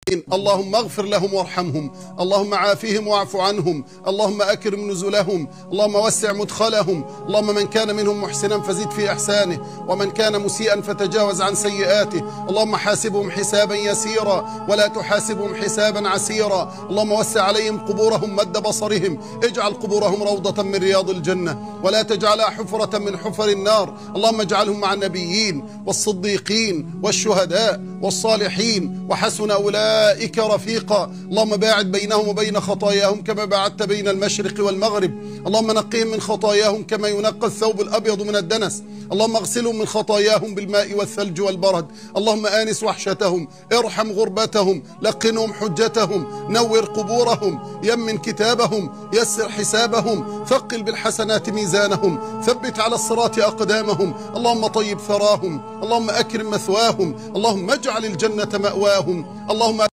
اللهم اغفر لهم وارحمهم، اللهم عافهم واعف عنهم، اللهم أكرم نزلهم، اللهم وسع مدخلهم، اللهم من كان منهم محسنا فزد في إحسانه، ومن كان مسيئا فتجاوز عن سيئاته، اللهم حاسبهم حسابا يسيرا ولا تحاسبهم حسابا عسيرا، اللهم وسع عليهم قبورهم مد بصرهم، اجعل قبورهم روضة من رياض الجنة ولا تجعلها حفرة من حفر النار، اللهم اجعلهم مع النبيين والصديقين والشهداء والصالحين وحسن أولئك رفيقا، اللهم باعد بينهم وبين خطاياهم كما باعدت بين المشرق والمغرب، اللهم نقهم من خطاياهم كما ينقى الثوب الأبيض من الدنس، اللهم اغسلهم من خطاياهم بالماء والثلج والبرد، اللهم آنس وحشتهم، ارحم غربتهم، لقنهم حجتهم، نور قبورهم، يمن كتابهم، يسر حسابهم، ثقل بالحسنات ميزانهم، ثبت على الصراط أقدامهم، اللهم طيب ثراهم، اللهم أكرم مثواهم، اللهم اجعل الجنة مأواهم، اللهم